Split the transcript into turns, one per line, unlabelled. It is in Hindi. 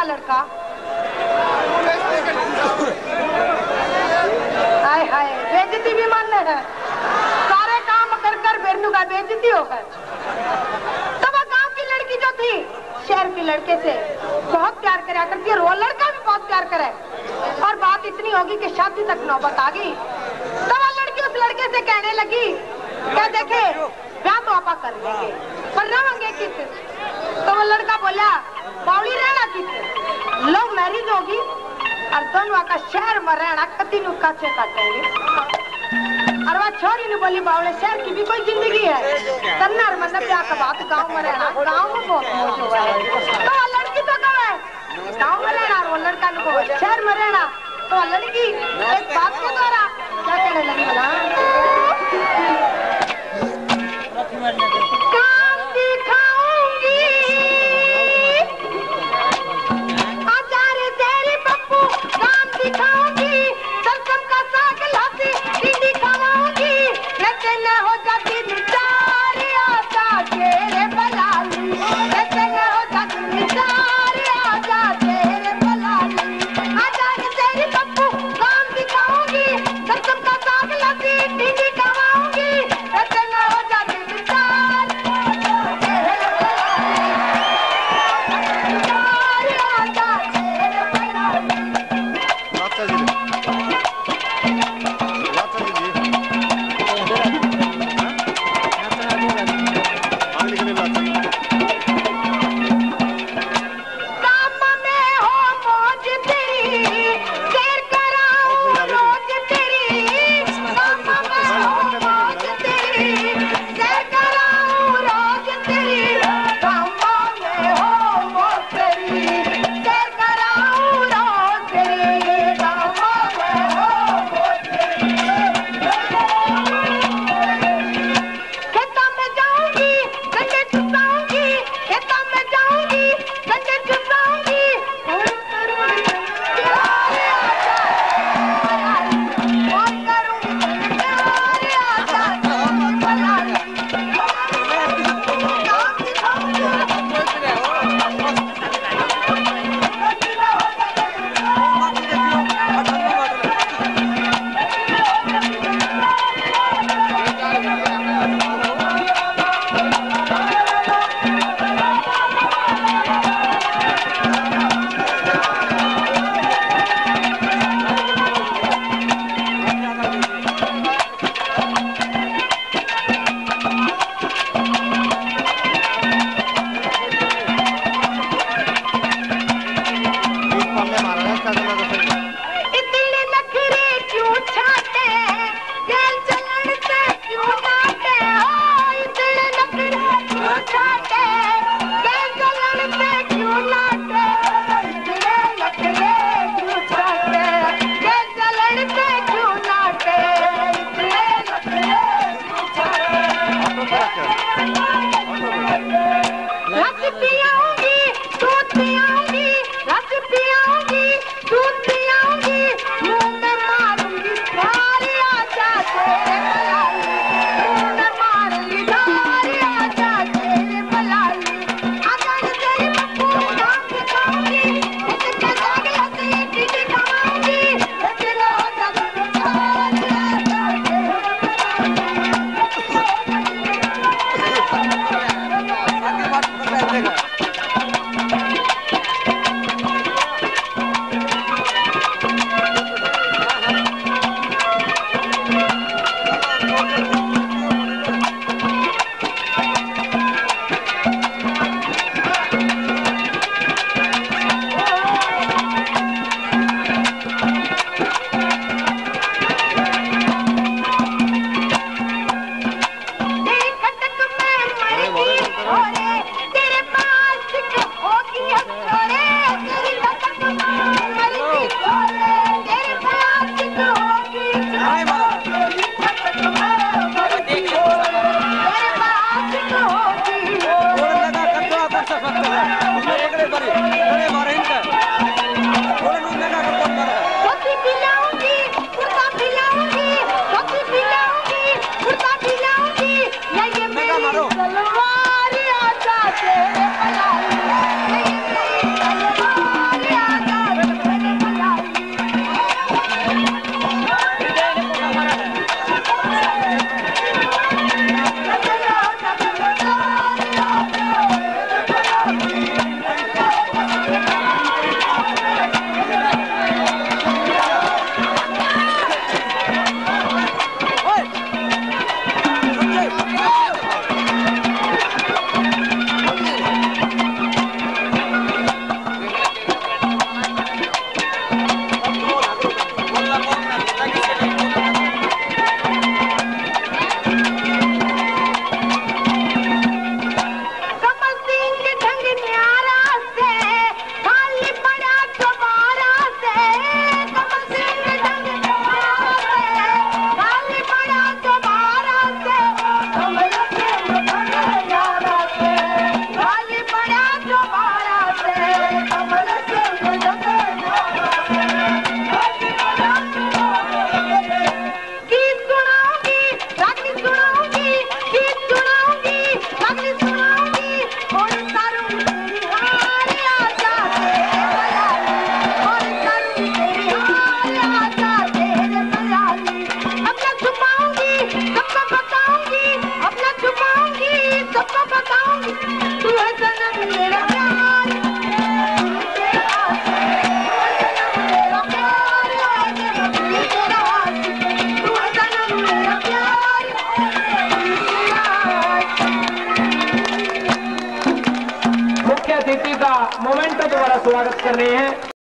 का लड़का। हाय हाय, बेइज्जती भी मानने है। सारे काम कर कर बेरनू का बेइज्जती हो गए। तो वो गांव की लड़की जो थी शहर के लड़के से बहुत प्यार करा करती है, वो लड़का भी बहुत प्यार करे और बात इतनी होगी कि शादी तक नौबत आ गई। तो वो लड़की उस लड़के से कहने लगी क्या देखे ब्याह तो आपा कर लेंगे पर रहेंगे किस। तो वो लड़का बोला बावली रहना किस, लव मैरिज होगी और दोनों का शहर में रहना कति नु काचे काटेंगे। और वह छोरी ने बोली बावले शहर की भी कोई जिंदगी है, कन्नर में ब्याह का बात गाँव में रहना, गाँव में बहुत मौज हुआ है। तो वो लड़की तो कहे गाँव में रहना और वो लड़का को शहर में रहना। तो लड़की एक बात के द्वारा क्या कहने लगी बोला काम दिखाऊंगी आचार्य तेरे पप्पू, काम दिखाऊंगी सरसम का साग लाती भिंडी खाऊंगी, नचे न हो जाती निचार आजा तेरे बलाली, नचे न हो जाती निचार आजा तेरे बलाली, आचार्य तेरे पप्पू काम दिखाऊंगी सरसम का साग लाती भिंडी खाऊंगी, नचे न हो जाती
स्वागत कर रहे हैं।